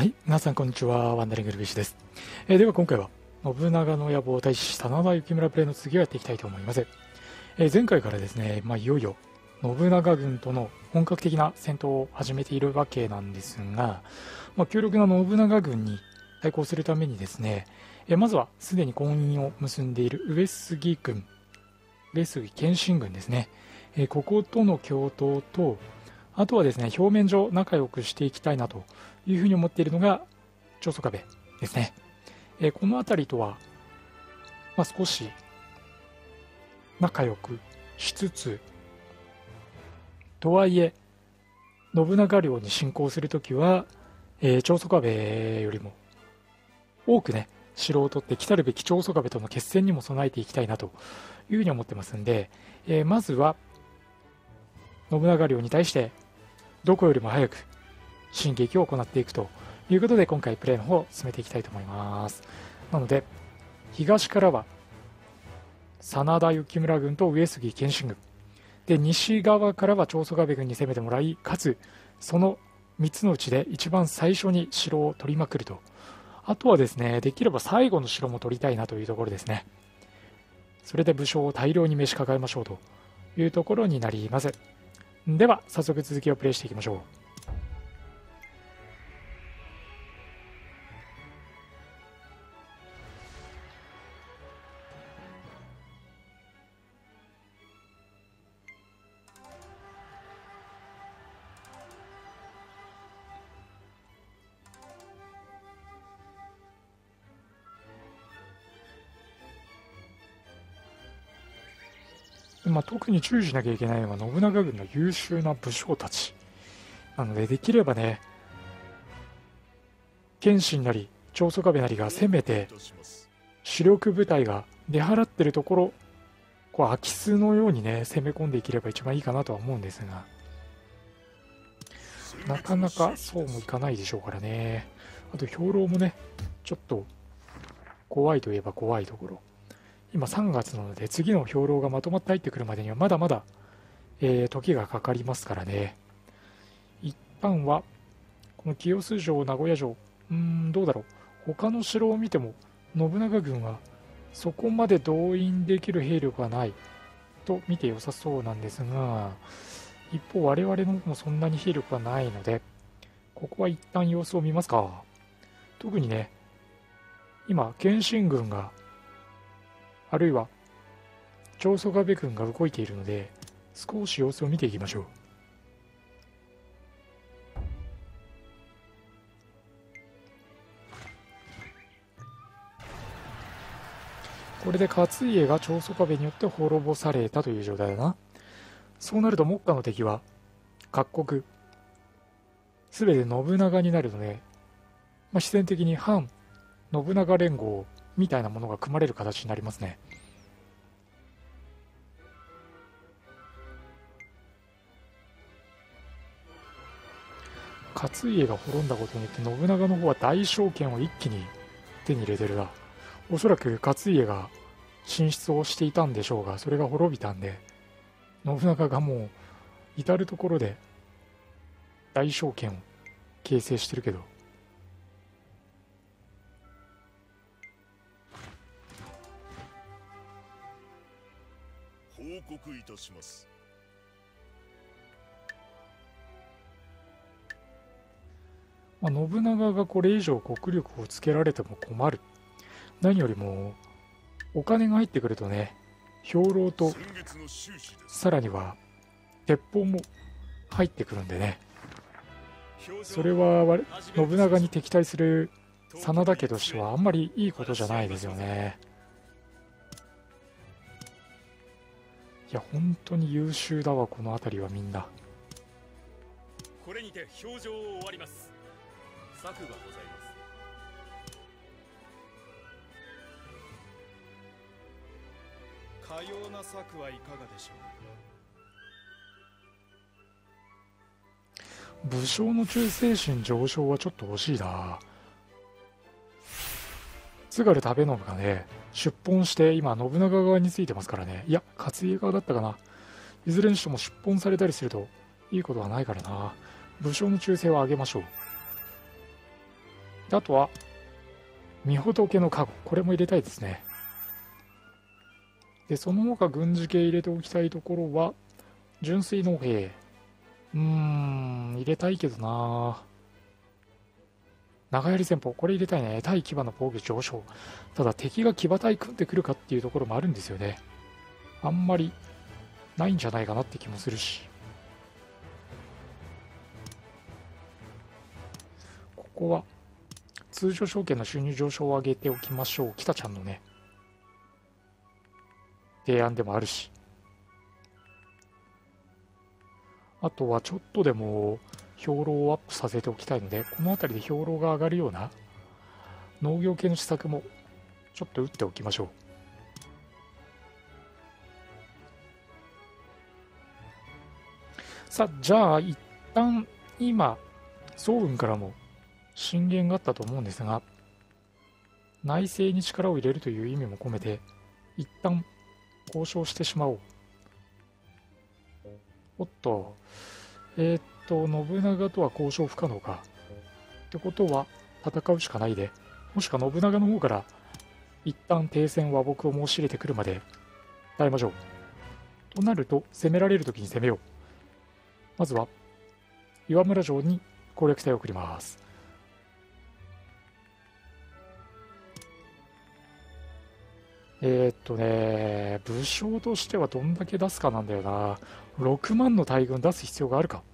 はい、皆さんこんにちは。ワンダリングルビッシュです。では今回は信長の野望大使真田幸村プレイの次をやっていきたいと思います。前回からですね、いよいよ信長軍との本格的な戦闘を始めているわけなんですが、強力な信長軍に対抗するためにですね、まずはすでに婚姻を結んでいる上杉軍、上杉謙信軍ですね、こことの共闘と、あとはですね、表面上仲良くしていきたいなというふうに思っているのが長宗我部ですね。この辺りとは、少し仲良くしつつ、とはいえ信長領に侵攻するときは、長宗我部よりも多くね城を取って来たるべき長宗我部との決戦にも備えていきたいなというふうに思ってますんで、まずは信長領に対してどこよりも早く進撃を行っていくということで、今回プレイの方を進めていきたいと思います。なので東からは真田幸村軍と上杉謙信軍で、西側からは長宗我部軍に攻めてもらい、かつその3つのうちで一番最初に城を取りまくると。あとはですね、できれば最後の城も取りたいなというところですね。それで武将を大量に召し抱えましょうというところになります。では早速続きをプレイしていきましょう。特に注意しなきゃいけないのは信長軍の優秀な武将たちなので、できればね、謙信なり長宗我部なりが攻めて主力部隊が出払ってるところ、空き巣のようにね攻め込んでいければ一番いいかなとは思うんですが、なかなかそうもいかないでしょうからね。あと兵糧もねちょっと怖いといえば怖いところ、今3月なので次の兵糧がまとまって入ってくるまでにはまだまだ、時がかかりますからね。一旦はこの清洲城、名古屋城、どうだろう、他の城を見ても信長軍はそこまで動員できる兵力はないと見て良さそうなんですが、一方我々の方もそんなに兵力はないので、ここは一旦様子を見ますか。特にね、今謙信軍があるいは長宗我部軍が動いているので、少し様子を見ていきましょう。これで勝家が長宗我部によって滅ぼされたという状態だな。そうなると目下の敵は各国すべて信長になるので、自然的に反信長連合みたいなものが組まれる形になりますね。勝家が滅んだことによって信長の方は大将権を一気に手に入れてるな。おそらく勝家が進出をしていたんでしょうが、それが滅びたんで、信長がもう至る所で大将権を形成してるけど、 報告いたします。 信長がこれ以上国力をつけられても困る。何よりもお金が入ってくるとね、兵糧とさらには鉄砲も入ってくるんでね、それは信長に敵対する真田家としてはあんまりいいことじゃないですよね。いや本当に優秀だわ、この辺りはみんな。 これにて表情を終わります。策がございます。 かような策はいかがでしょう。武将の忠誠心上昇はちょっと欲しいな。津軽食べ信がね出奔して今信長側についてますからね。いや勝家側だったかな。いずれにしても出奔されたりするといいことはないからな。武将の忠誠は上げましょう。 であとは御仏の加護、これも入れたいですね。でその他軍事系入れておきたいところは純粋農兵、入れたいけどな。長槍戦法、これ入れたいね。対騎馬の防御上昇。ただ敵が騎馬隊組んでくるかっていうところもあるんですよね。あんまりないんじゃないかなって気もするし。ここは通常証券の収入上昇を上げておきましょう。北ちゃんのね提案でもあるし、あとはちょっとでも兵糧をアップさせておきたいので、この辺りで兵糧が上がるような農業系の施策もちょっと打っておきましょう。さあ、じゃあ一旦今宋雲からも進言があったと思うんですが、内政に力を入れるという意味も込めて一旦交渉してしまおう。おっと、信長とは交渉不可能か。ってことは戦うしかないで、もしくは信長の方から一旦停戦和睦を申し入れてくるまで耐えましょう。となると攻められるときに攻めよう。まずは岩村城に攻略隊を送ります。武将としてはどんだけ出すかなんだよな。6万の大軍出す必要があるか。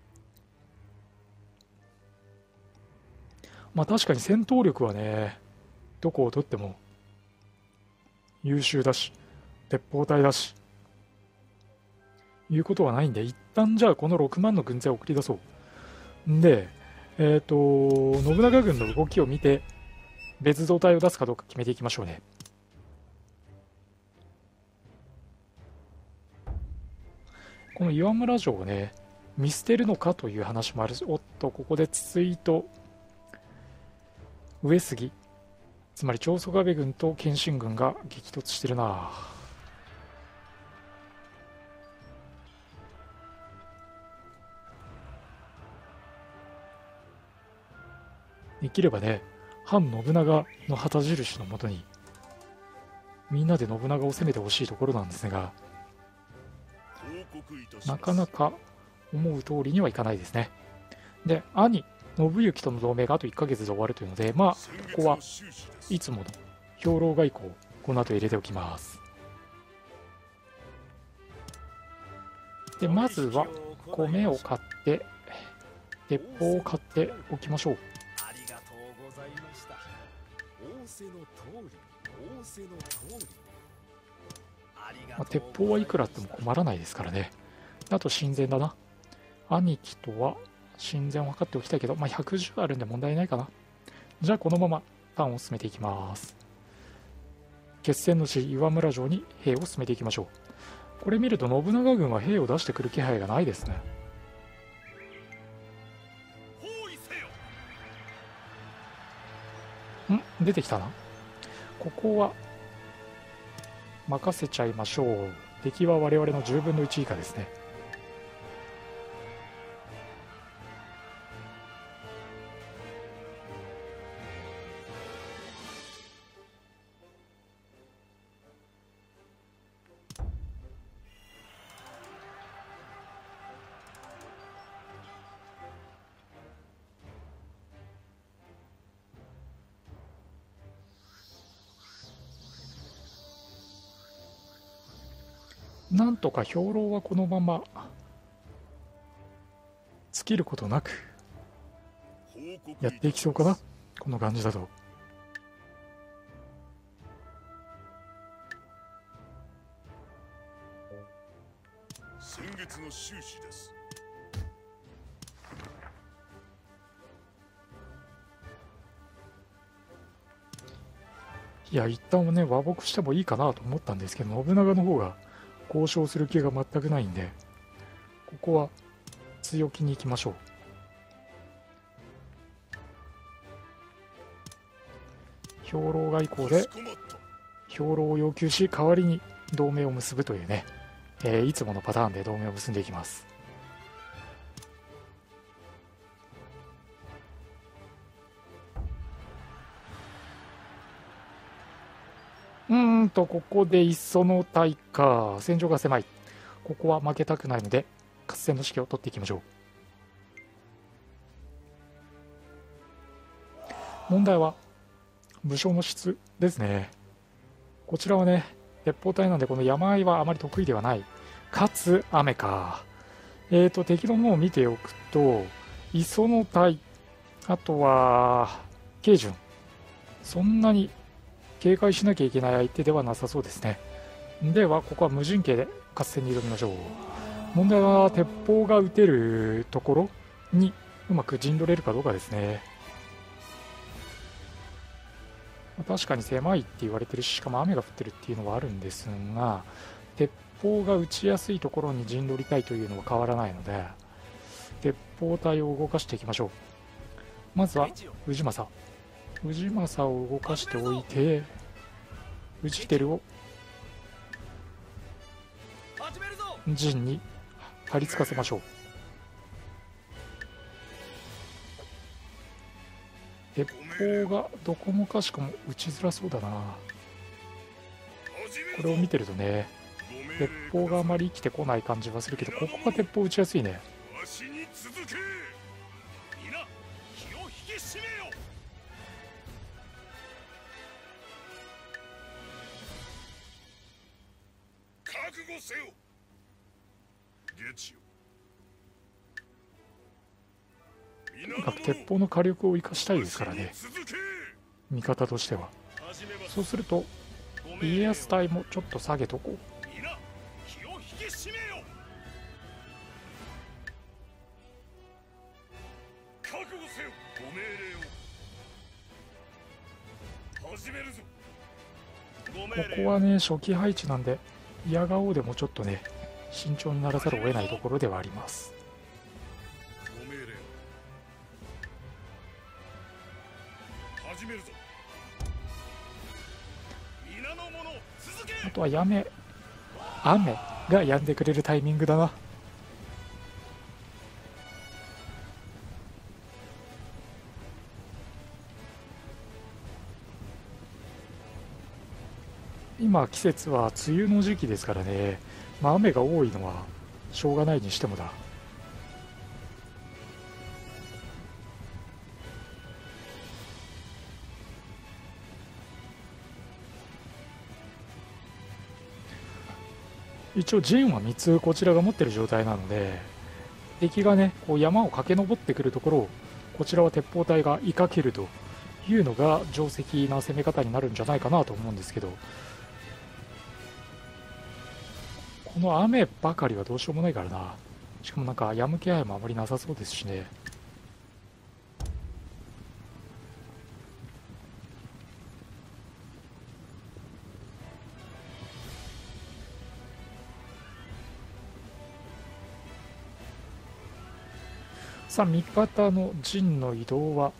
まあ確かに戦闘力はね、どこを取っても優秀だし、鉄砲隊だし、いうことはないんで、一旦じゃあこの6万の軍勢を送り出そう。んで、信長軍の動きを見て、別動隊を出すかどうか決めていきましょうね。この岩村城をね、見捨てるのかという話もあるし、おっと、ここで筒井と上杉、つまり長宗我部軍と謙信軍が激突してるな。できればね、反信長の旗印のもとにみんなで信長を攻めてほしいところなんですが、なかなか思う通りにはいかないですね。で、兄信行との同盟があと1ヶ月で終わるというので、まあここはいつもの兵糧外交をこの後入れておきます。でまずは米を買って鉄砲を買っておきましょう。 ありがとうございました。仰せの通り、仰せの通り。 まあ、鉄砲はいくらあっても困らないですからね。あと親善だな。兄貴とは親善を図っておきたいけど、まあ、110あるんで問題ないかな。じゃあこのままターンを進めていきます。決戦の地岩村城に兵を進めていきましょう。これ見ると信長軍は兵を出してくる気配がないですね。出てきたな。ここは任せちゃいましょう。敵は我々の10分の1以下ですね。なんとか兵糧はこのまま尽きることなくやっていきそうかな、この感じだと。 先月の収支です。 いや、一旦はね和睦してもいいかなと思ったんですけど、信長の方が交渉する気が全くないんで、ここは強気に行きましょう。兵糧外交で兵糧を要求し、代わりに同盟を結ぶというね、いつものパターンで同盟を結んでいきます。 ここで磯の隊か。戦場が狭い。ここは負けたくないので合戦の指揮を取っていきましょう。問題は武将の質ですね。こちらはね、鉄砲隊なんでこの山あいはあまり得意ではない。かつ雨か。敵の方を見ておくと磯の隊、あとは慶順、そんなに警戒しなきゃいけない相手ではなさそうですね。ではここは無陣形で合戦に挑みましょう。問題は鉄砲が撃てるところにうまく陣取れるかどうかですね。確かに狭いって言われてるし、しかも雨が降ってるっていうのはあるんですが、鉄砲が撃ちやすいところに陣取りたいというのは変わらないので、鉄砲隊を動かしていきましょう。まずは氏政を動かしておいて、氏輝を陣に張り付かせましょう。鉄砲がどこもかしこも撃ちづらそうだな。これを見てるとね、鉄砲があまり生きてこない感じはするけど、ここが鉄砲撃ちやすいね。とにかく鉄砲の火力を生かしたいですからね、味方としては。そうすると家康隊もちょっと下げとこう。ここはね初期配置なんで、嫌がおうでもちょっとね慎重にならざるを得ないところではあります。あとは雨が止んでくれるタイミングだな。今季節は梅雨の時期ですからね、雨が多いのはしょうがないにしてもだ。一応陣は3つこちらが持ってる状態なので、敵がねこう山を駆け上ってくるところをこちらは鉄砲隊が追いかけるというのが定石な攻め方になるんじゃないかなと思うんですけど、この雨ばかりはどうしようもないからな。しかもなんか止む気配もあまりなさそうですしね。さあ味方の陣の移動は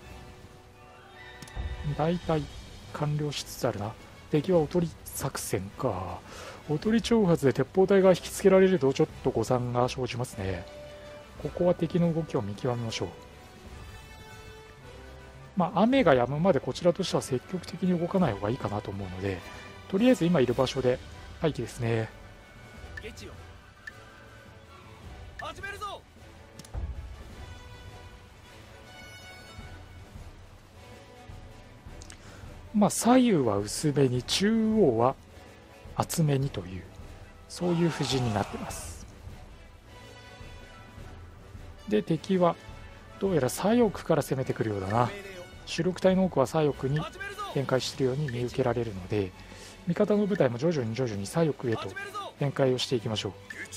だいたい完了しつつあるな。敵はおとり作戦か。おとり挑発で鉄砲隊が引きつけられるとちょっと誤算が生じますね。ここは敵の動きを見極めましょう。雨が止むまでこちらとしては積極的に動かない方がいいかなと思うので、とりあえず今いる場所で待機ですね。始めるぞ。左右は薄めに、中央は厚めにという、そういう布陣になってます。で敵はどうやら左翼から攻めてくるようだな。主力隊の多くは左翼に展開しているように見受けられるので、味方の部隊も徐々に左翼へと展開をしていきましょう。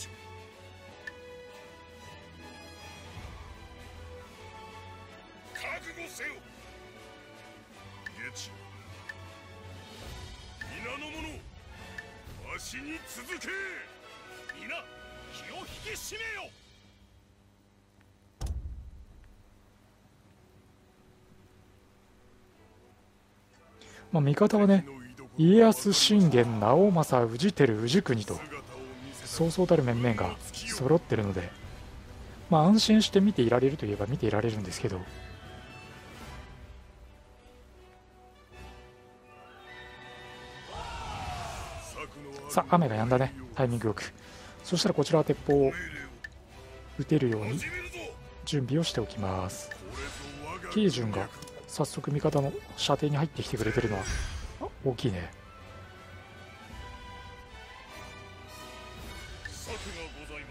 に続け。皆気を引き締めよ。 味方はね、家康、信玄、直政、氏輝、氏国とそうそうたる面々が揃ってるので、安心して見ていられるといえば見ていられるんですけど、 さあ雨が止んだね、タイミングよく。そしたらこちらは鉄砲を撃てるように準備をしておきます。ケイジュンが早速味方の射程に入ってきてくれてるのは大きいね。 策がございます。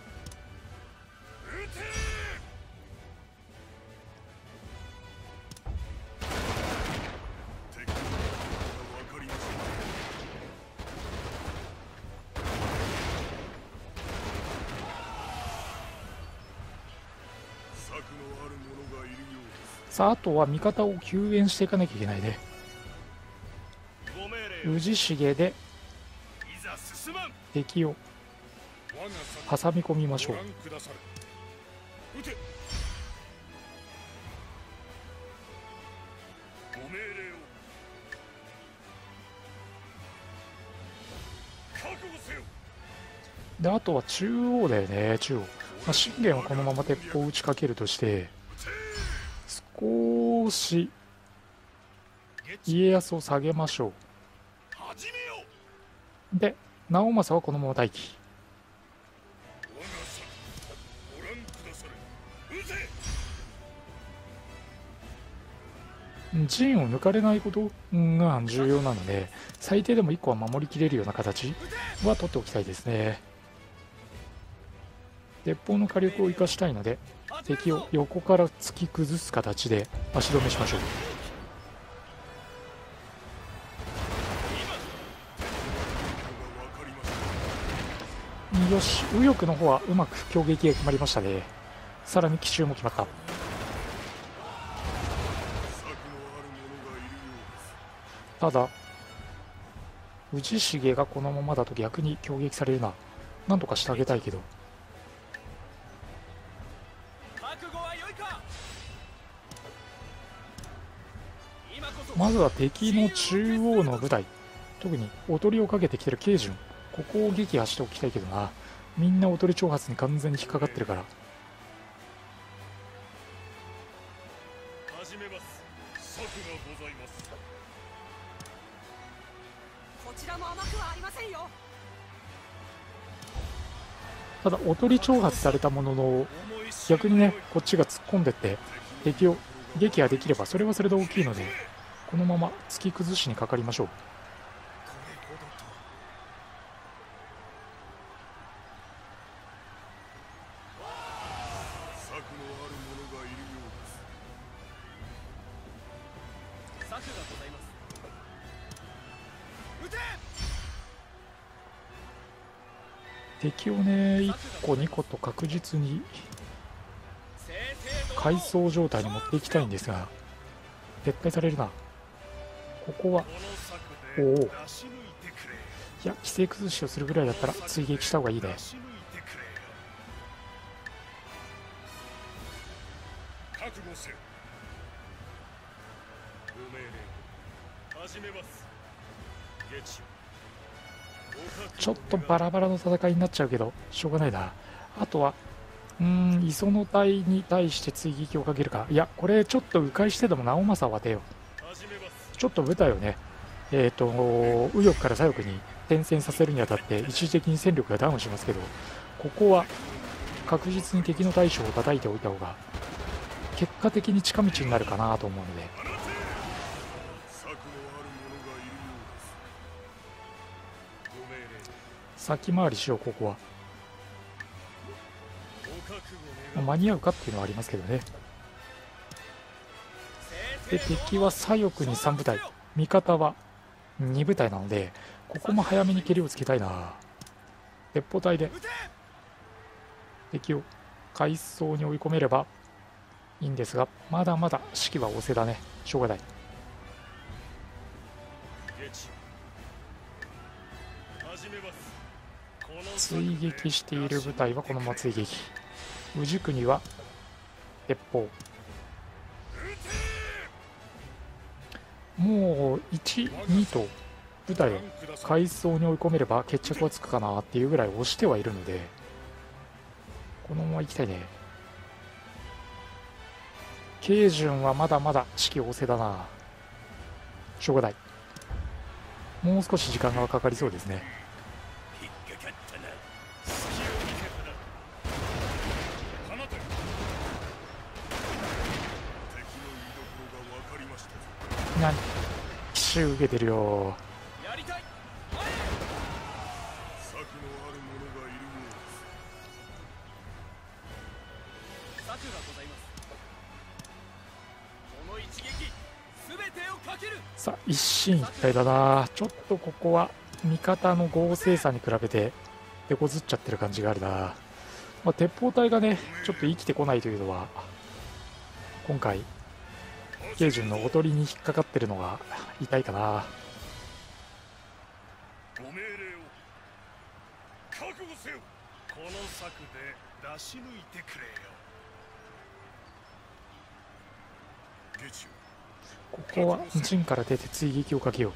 撃て。敵の分かりません。策のある者がいるようです。 さああとは味方を救援していかなきゃいけないね。 ご命令を。 氏重でいざ進まん。 敵を我が策挟み込みましょう。 ご覧くだされ。撃て。ご命令を。覚悟せよ。 であとは中央だよね、中央。信玄はこのまま鉄砲を打ちかけるとして、少し家康を下げましょ始めよ。 う。で直政はこのまま待機。 我が策ご覧くだされ。撃て。 陣を抜かれないことが重要なので、最低でも1個は守りきれるような形は取っておきたいですね。鉄砲の火力を生かしたいので、敵を横から突き崩す形で足止めしましょう。よし、右翼の方はうまく攻撃が決まりましたね。さらに奇襲も決まった。ただ氏重がこのままだと逆に攻撃されるな。なんとかしてあげたいけど、まずは敵の中央の部隊、特におとりをかけてきてる慶順、ここを撃破しておきたいけどな。みんなおとり挑発に完全に引っかかってるから。 始めます。策がございます。 こちらも甘くはありませんよ。 ただおとり挑発されたものの、逆にねこっちが突っ込んでって敵を撃破できればそれはそれで大きいので、このまま突き崩しにかかりましょう。 策のある者がいるようです。 策がございます。撃て。 敵をね1個2個と確実に階層状態に持っていきたいんですが、撤退されるな。ここはおお、いや規制崩しをするぐらいだったら追撃した方がいいね。 覚悟せよ。ご命令を始めます。 ちょっとバラバラの戦いになっちゃうけどしょうがないな。あとは磯野隊に対して追撃をかけるか。いやこれちょっと迂回してでも直政を当てよう。ちょっと部隊をね右翼から左翼に転戦させるにあたって一時的に戦力がダウンしますけど、ここは確実に敵の大将を叩いておいた方が結果的に近道になるかなと思うので、先回りしよう。ここは間に合うかっていうのはありますけどね。で敵は左翼に3部隊、味方は2部隊なので、ここも早めに蹴りをつけたいな。鉄砲隊で敵を階層に追い込めればいいんですが、まだまだ士気は旺盛だね。しょうがない。追撃している部隊はこのまま追撃。氏国は鉄砲。もう1、2と部隊を階層に追い込めれば決着はつくかなっていうぐらい押してはいるので、このまま行きたいね。慶順はまだまだ士気旺盛だな。しょうがない。 もう少し時間がかかりそうですね。 引っかかったな。隙を見せたな。放て。敵の居所が分かりましたぞ。 何奇襲受けてるよ。 やりたい。 策のある者がいるようです。 策がございます。この一撃すべてをかける。 さあ一進一退だな。ちょっとここは味方の合成さに比べて手こずっちゃってる感じがあるな。まあ、鉄砲隊がねちょっと生きてこないというのは今回慶順のおとりに引っかかってるのが痛いかな。 ご命令を覚悟せよ。この策で出し抜いてくれよ。下中ここは陣から出て追撃をかけよう。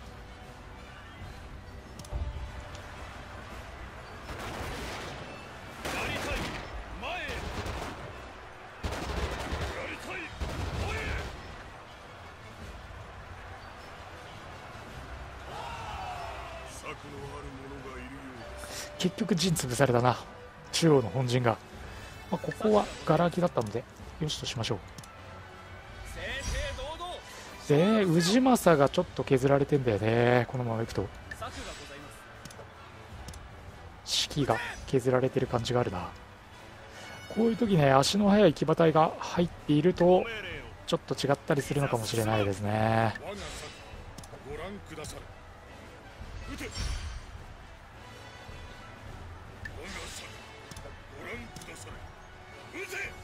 やりたい前へ。やりたい前へ。策のある者がいるようです。 結局陣潰されたな、中央の本陣が。まあ、ここはガラ空きだったのでよしとしましょう。 正々堂々。 で氏政がちょっと削られてんだよね。このままいくと策がございます。 士気が削られてる感じがあるな。こういう時ね足の速い騎馬隊が入っているとご命令を。 ちょっと違ったりするのかもしれないですね。 我が策ご覧くださる。撃て。我が策ご覧くださる。撃て。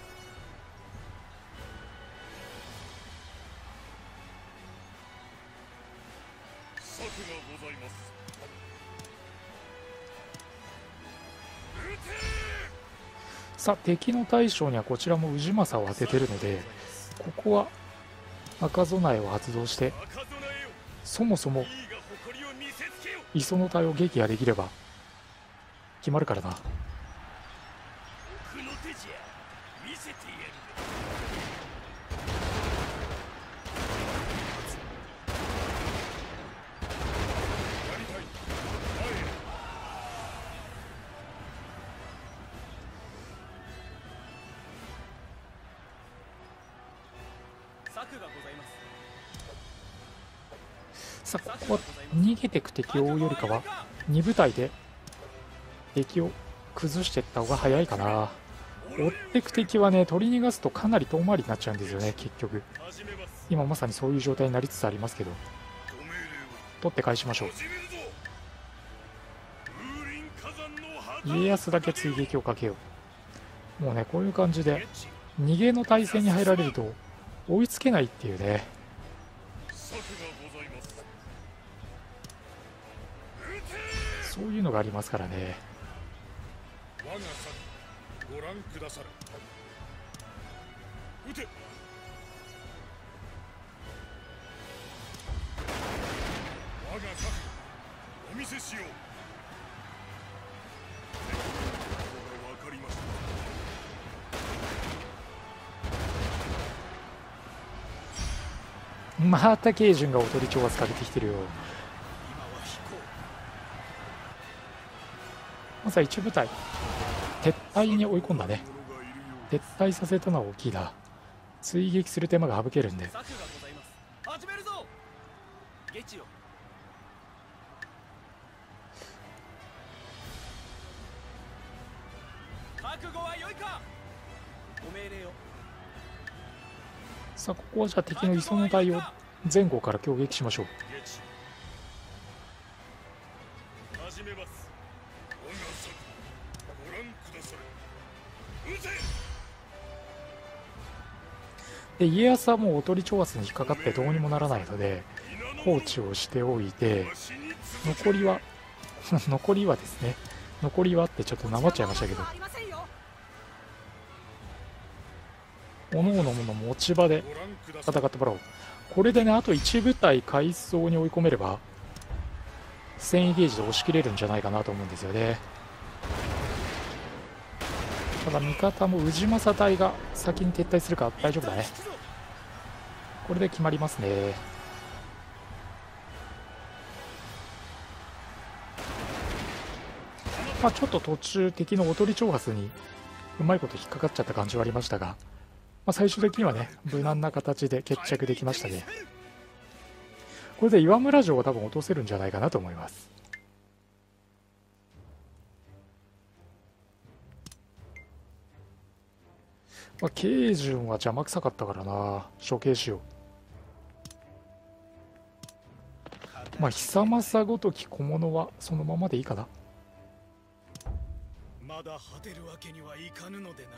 策がございます。撃て。 さあ敵の大将にはこちらも氏政を当ててるのでここは赤備えを発動して赤備えよ。 そもそもいいが誇りを見せつけよ。 磯の隊を撃破できれば決まるからな。 奥の手じゃ見せてやる。やりたい前へ。 策がございます。 さあここは逃げてく敵を追うよりかは2部隊で敵を崩していった方が早いかな。追ってく敵はね取り逃がすとかなり遠回りになっちゃうんですよね。結局始めます。 今まさにそういう状態になりつつありますけどご命令を取って返しましょう。 始めるぞ。風林火山の旗家康だけ追撃をかけよう。もうねこういう感じで逃げの体勢に入られると追いつけないっていうね。 策がございます。撃て。 そういうのがありますからね。 我が策ご覧くださる。撃て。我が覚悟お見せしよう。敵の居所が分かりました。 また慶順がおとり挑発かけてきてるよ。 今は飛行。 まずは一部隊撤退に追い込んだね。 者がいるよう撤退させたのは大きいな。追撃する手間が省けるんで策がございます。始めるぞ。下地よ。覚悟は良いか。ご命令を。 さあここはじゃあ敵の磯の隊を前後から攻撃しましょう。 下地始めます。我が策ご覧くだされ。撃て。 で家康はもうおとり挑発に引っかかってどうにもならないので放置をしておいてわしに続け。 残りは残りはですね残りはってちょっとなまっちゃいましたけどありませんよ。 各々の持ち場でご覧くださ戦ってもらおう。これでねあと1部隊回想に追い込めれば戦意ゲージで押し切れるんじゃないかなと思うんですよね。ただ味方も氏政隊が先に撤退するから大丈夫だね。これで決まりますね。 ちょっと途中敵のおとり挑発にうまいこと引っかかっちゃった感じはありましたが、最終的にはね無難な形で決着できましたね。これで岩村城を多分落とせるんじゃないかなと思います。慶順は邪魔くさかったからな、処刑しよう。久政ごとき小物はそのままでいいかな。 まだ果てるわけにはいかぬのでな。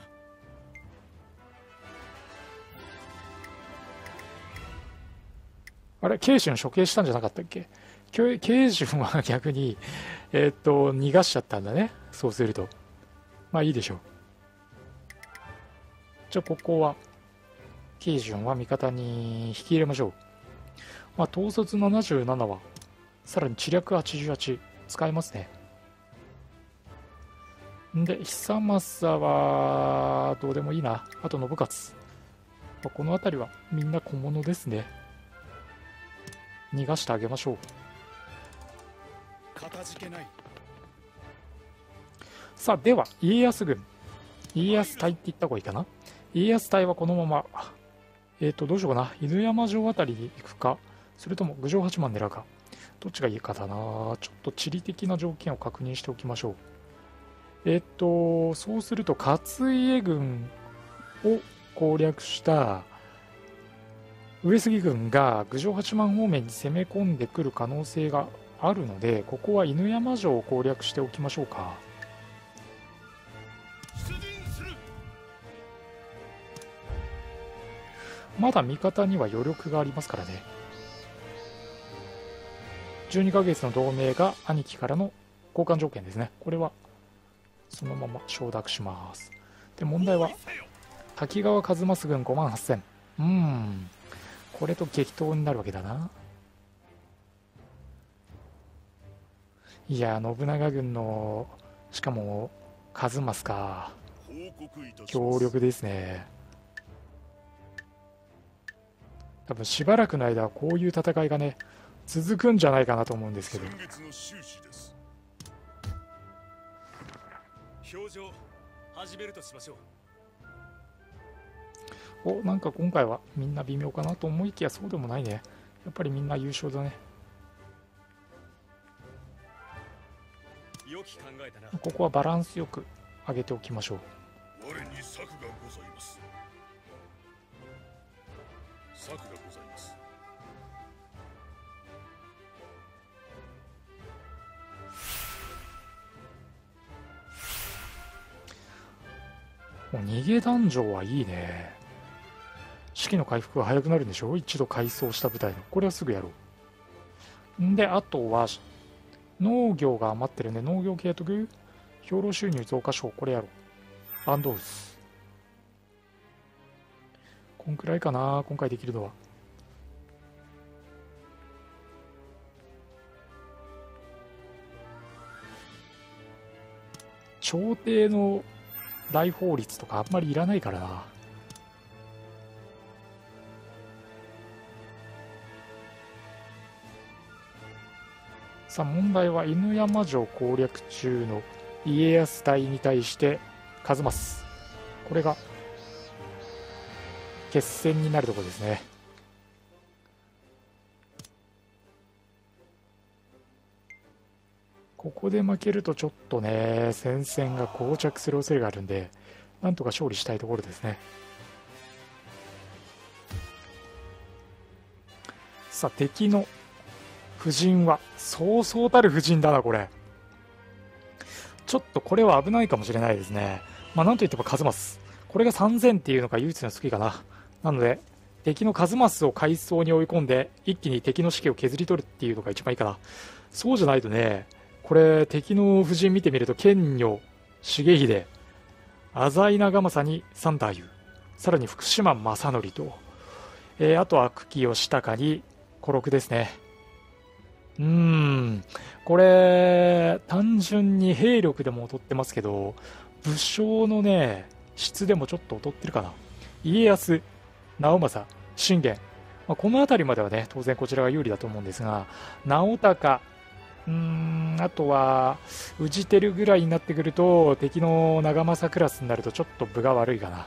あれ、慶順処刑したんじゃなかったっけ。慶順は逆に逃がしちゃったんだね。そうするといいでしょう。じゃあここは慶順は味方に引き入れましょう。統率77はさらに知略88使えますね。で久政はどうでもいいな。あと信勝、この辺りはみんな小物ですね。逃がしてあげましょう。 かたじけない。 さあでは家康軍、家康隊って言った方がいいかな。家康隊はこのままどうしようかな。犬山城あたりに行くか、それとも郡上八幡狙うか、どっちがいいかだな。ちょっと地理的な条件を確認しておきましょう。そうすると勝家軍を攻略した上杉軍が郡上八幡方面に攻め込んでくる可能性があるので、ここは犬山城を攻略しておきましょうか。まだ味方には余力がありますからね。12ヶ月の同盟が兄貴からの交換条件ですね。これはそのまま承諾します。で問題は滝川一益軍5万8000。これと激闘になるわけだな。いや信長軍のしかも一益か、強力ですね。多分しばらくの間はこういう戦いがね続くんじゃないかなと思うんですけど。 表情始めるとしましょう。なんか今回はみんな微妙かなと思いきやそうでもないね。やっぱりみんな優勝だね。 良き考えだな。 ここはバランスよく上げておきましょう。 我に策がございます。策がございます。 もう逃げ壇上はいいね。士気の回復が早くなるんでしょ。一度改装した部隊のこれはすぐやろう。であとは農業が余ってるんで農業系やっとく。兵糧収入増加賞これやろう。アンドウスこんくらいかな今回できるのは。朝廷の大法律とかあんまりいらないからな。さあ問題は犬山城攻略中の家康隊に対して一益、これが決戦になるところですね。ここで負けるとちょっとね戦線が膠着する恐れがあるんで、なんとか勝利したいところですね。さあ敵の布陣はそうそうたる布陣だな。これちょっとこれは危ないかもしれないですね。なんといっても一益、これが3000っていうのが唯一の救いかな。なので敵の一益を階層に追い込んで一気に敵の士気を削り取るっていうのが一番いいかな。そうじゃないとね、これ敵の布陣見てみると剣女、重秀、浅井長政に三太夫、さらに福島正則と、あとは久喜義高に小六ですね。これ単純に兵力でも劣ってますけど武将のね質でもちょっと劣ってるかな。家康、直政、信玄、この辺りまではね当然こちらが有利だと思うんですが、直高、 あとは宇治てるぐらいになってくると敵の長政クラスになるとちょっと分が悪いかな。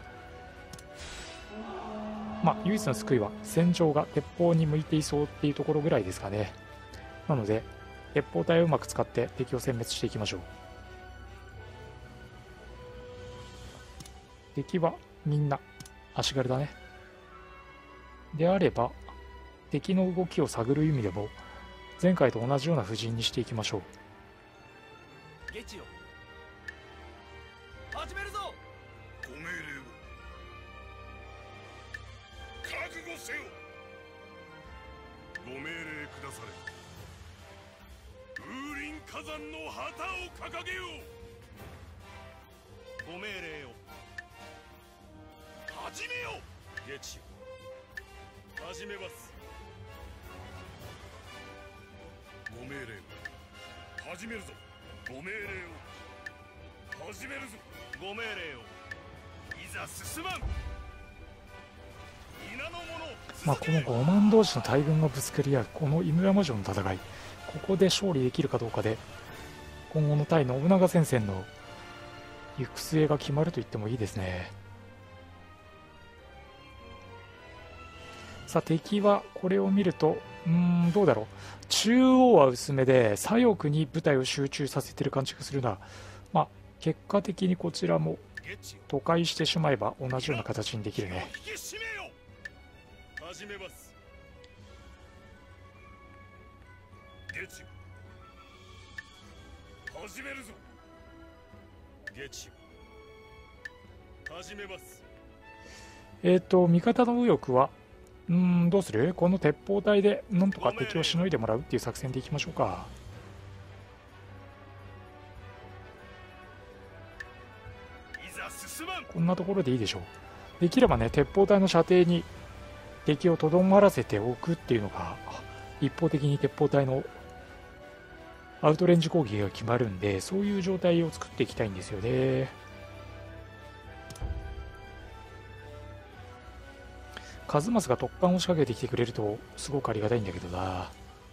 まあ唯一の救いは戦場が鉄砲に向いていそうっていうところぐらいですかね。なので鉄砲隊をうまく使って敵を殲滅していきましょう。敵はみんな足軽だね。であれば敵の動きを探る意味でも前回と同じような布陣にしていきましょう。 ゲチよ、始めるぞ。 ご命令を。覚悟せよ。ご命令くだされ。風林火山の旗を掲げよう。ご命令を。始めよ。ゲチよ、始めます。ご命令を。始めるぞ。ご命令を。始めるぞ。ご命令を。いざ進まん。皆の者。 この5万同士の大軍がぶつかり合うこの犬山城の戦い、ここで勝利できるかどうかで今後の対信長戦線の行く末が決まると言ってもいいですね。さあ敵はこれを見るとどうだろう、中央は薄めで左翼に部隊を集中させてる感じがするな。結果的にこちらも都会してしまえば同じような形にできるね。 引き締めよ。始めます。ゲチよ、始めるぞ。ゲチよ、始めます。 味方の右翼はどうする？この鉄砲隊でなんとか敵をしのいでもらうっていう作戦でいきましょうか。こんなところでいいでしょう。できればね鉄砲隊の射程に敵をとどまらせておくっていうのが一方的に鉄砲隊のアウトレンジ攻撃が決まるんで、そういう状態を作っていきたいんですよね。カズマスが突貫を仕掛けてきてくれるとすごくありがたいんだけどな。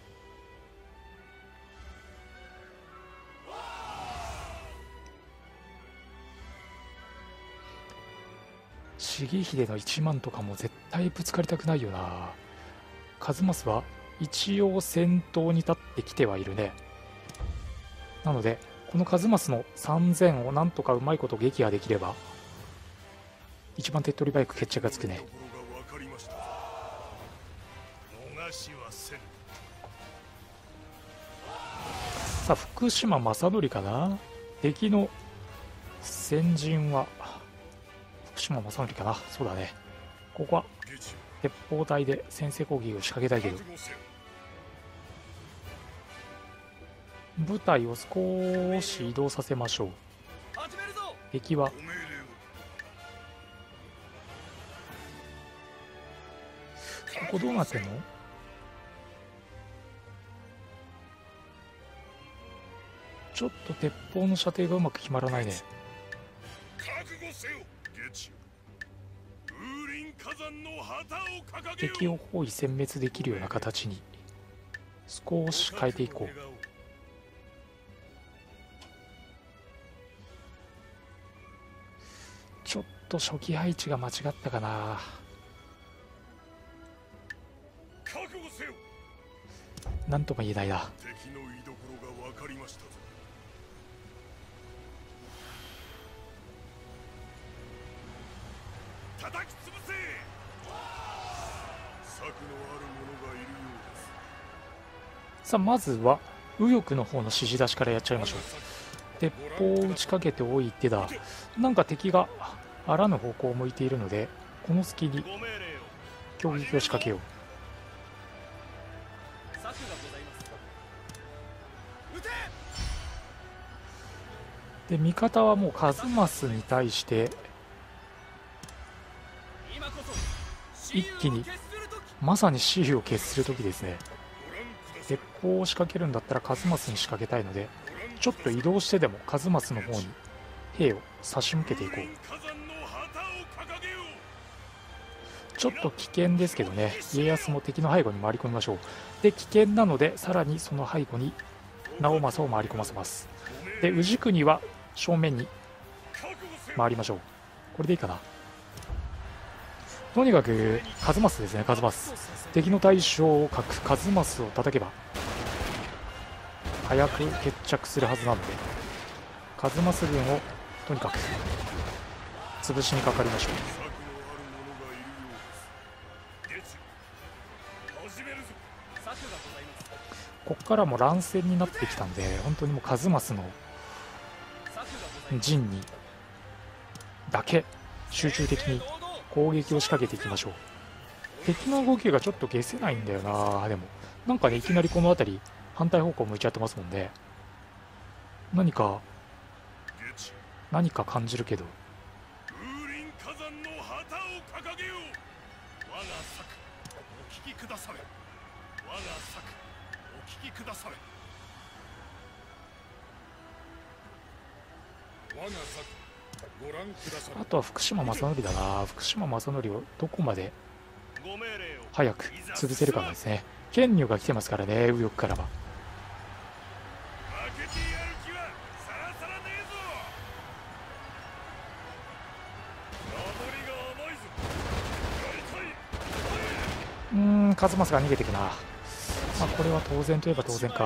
重秀の1万とかも絶対ぶつかりたくないよな。カズマスは一応先頭に立ってきてはいるね。なのでこのカズマスの3000をなんとかうまいこと撃破できれば一番手っ取り早く決着がつくね。さあ福島正則かな。敵の先陣は福島正則かな。そうだね。ここは鉄砲隊で先制攻撃を仕掛けたいけど部隊を少し移動させましょう。敵はここどうなってんの？ちょっと鉄砲の射程がうまく決まらないね。敵を包囲殲滅できるような形に少し変えていこう。ちょっと初期配置が間違ったかな。なんとも言えないな。 敵の居所が分かりましたぞ。叩き潰せ。策のある者がいるようです。 さあまずは右翼の方の指示出しからやっちゃいましょう。鉄砲を打ちかけておいてだ。なんか敵があらぬ方向を向いているのでこの隙に攻撃を仕掛けよう。で味方はもうカズマスに対して一気にまさに雌雄を決する時ですね。鉄砲を仕掛けるんだったらカズマスに仕掛けたいのでちょっと移動してでもカズマスの方に兵を差し向けていこう。ちょっと危険ですけどね、家康も敵の背後に回り込みましょう。で危険なのでさらにその背後に直政を回り込ませます。で氏国は正面に回りましょう。これでいいかな。とにかく数マスですね。数マス、敵の対象を数マスを叩けば早く決着するはずなので、数マス軍をとにかく潰しにかかりましょう。ここからも乱戦になってきたんで、本当にもう数マスの陣にだけ集中的に攻撃を仕掛けていきましょう。敵の動きがちょっと消せないんだよな。でもなんかね、いきなりこの辺り反対方向向いちゃってますもんね。何か感じるけど、 風林火山の旗を掲げよう。我が策お聞きくだされ。我が策お聞きくだされ。我が策ご覧くだされ。 あとは福島正則だな。福島正則をどこまで早く潰せるかなんですね。剣女が来てますからね、右翼からは。 負けてやる気はさらさらねえぞ。名乗りが甘いぞ。やりたい。 数マスが逃げていくな。まあこれは当然といえば当然か。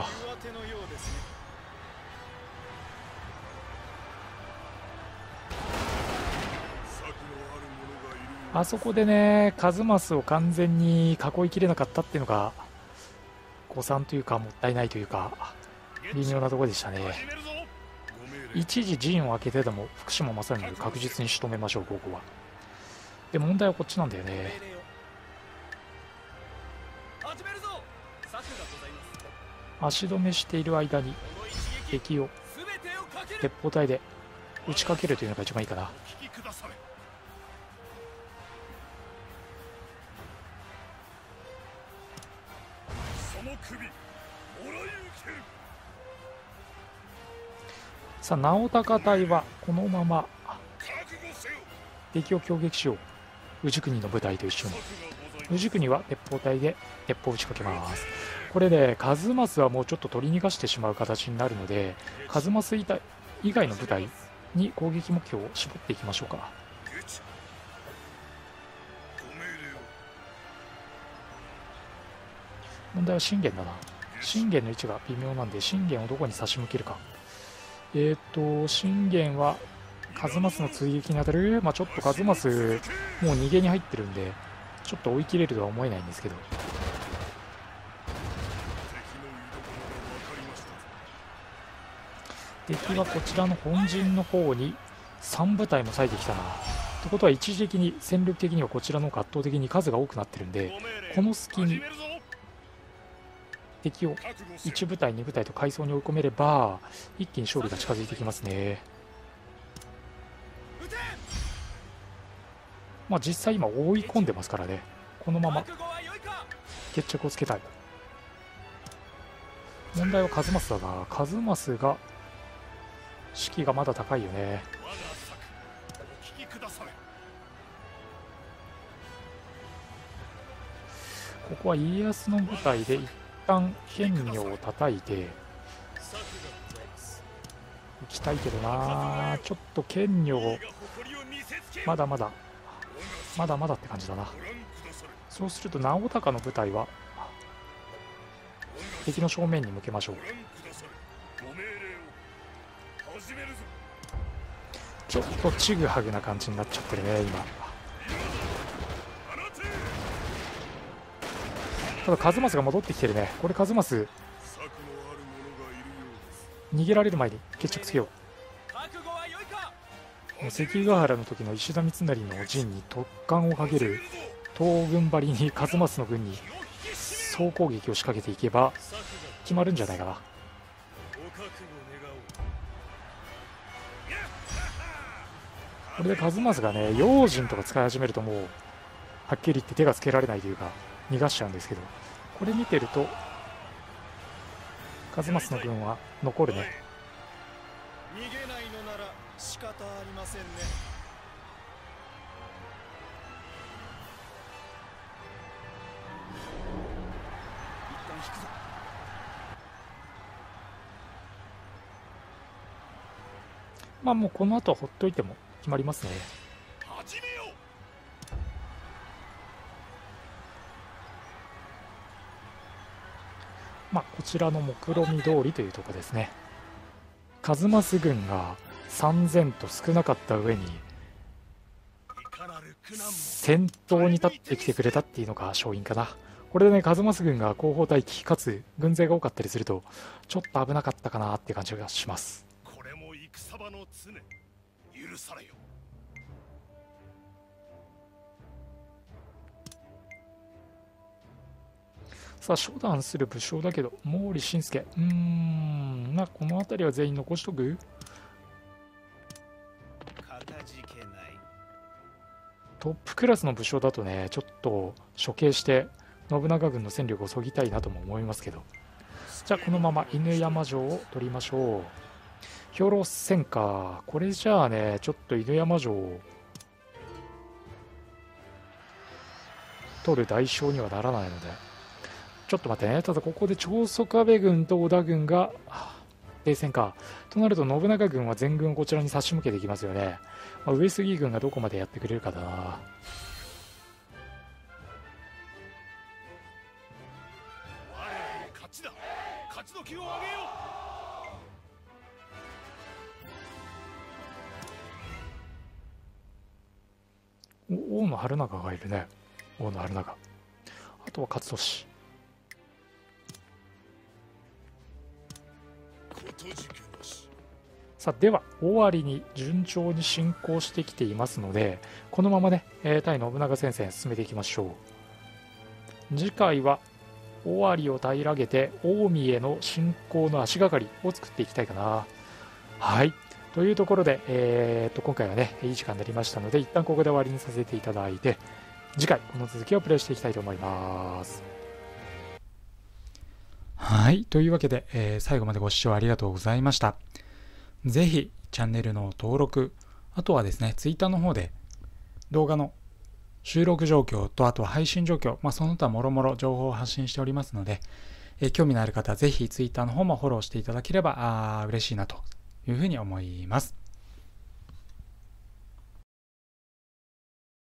あそこでね、数マスを完全に囲いきれなかったっていうのが誤算というか、もったいないというか、微妙なところでしたね。一時陣を開けてでも福島正則確実に仕留めましょう。ここはで、問題はこっちなんだよね。足止めしている間に敵を鉄砲隊で打ちかけるというのが一番いいかな。さあ直高隊はこのまま敵を攻撃しよう。氏国の部隊と一緒に。氏国は鉄砲隊で鉄砲を打ちかけます。これで数マスはもうちょっと取り逃がしてしまう形になるので、数マス以外の部隊に攻撃目標を絞っていきましょうか。問題は信玄だな。信玄の位置が微妙なんで、信玄をどこに差し向けるか。信玄は数マスの追撃に当たる。ちょっと数マスもう逃げに入ってるんで、ちょっと追い切れるとは思えないんですけど、敵はこちらの本陣の方に3部隊も割いてきたな。ってことは一時的に戦力的にはこちらの方が圧倒的に数が多くなってるんで、この隙に敵を1部隊2部隊と階層に追い込めれば一気に勝利が近づいてきますね。実際今追い込んでますからね。このまま決着をつけたい。問題は数マスだな。数マスが士気がまだ高いよね。ここは家康の部隊で一旦剣女を叩いていきたいけどな。ちょっと剣女をまだまだって感じだな。そうすると直高の部隊は敵の正面に向けましょう。ちょっとちぐはぐな感じになっちゃってるね今。ただ数マスが戻ってきてるね。これ数マス逃げられる前に決着つけよう。関ヶ原の時の石田三成の陣に突貫をかける東軍張りに数マスの軍に総攻撃を仕掛けていけば決まるんじゃないかな。これで数マスがね用心とか使い始めるともうはっきり言って手がつけられないというか逃がしちゃうんですけど、これ見てると数マスの軍は残るね。 逃げないのなら仕方ありませんね。一旦引くぞ。 まあもうこの後はほっといても決まりますね。 始めよう。 まあこちらの目論見通りというところですね。数マス軍が3000と少なかった上にいかなる苦難も先頭に立ってきてくれたっていうのが勝因かな。これでね、数マス軍が後方待機かつ軍勢が多かったりするとちょっと危なかったかなっていう感じがします。 これも戦場の常許されよ。 さあ処断する武将だけど毛利信介、まあこの辺りは全員残しとく。 かたじけない。 トップクラスの武将だとね、ちょっと処刑して信長軍の戦力をそぎたいなとも思いますけど、じゃあこのまま犬山城を取りましょう。兵糧戦か。これじゃあね、ちょっと犬山城を取る代償にはならないので、ちょっと待ってね。ただここで長宗我部軍と織田軍が停戦かとなると、信長軍は全軍をこちらに差し向けていきますよね。まあ、上杉軍がどこまでやってくれるかだな。 我らの勝ちだ。勝ちの気を上げよ大野春長がいるね。大野春長、あとは勝利。 う。ことじけなし。 さあでは尾張に順調に進行してきていますので、このままね、対信長戦線進めていきましょう。次回は尾張を平らげて近江への進行の足がかりを作っていきたいかな。はい、というところで、今回はねいい時間になりましたので、一旦ここで終わりにさせていただいて、次回この続きをプレイしていきたいと思います。はい、というわけで、最後までご視聴ありがとうございました。ぜひチャンネルの登録、あとはですね Twitter の方で動画の収録状況と、あとは配信状況、その他もろもろ情報を発信しておりますので、興味のある方はぜひ Twitter の方もフォローしていただければ嬉しいなというふうに思います。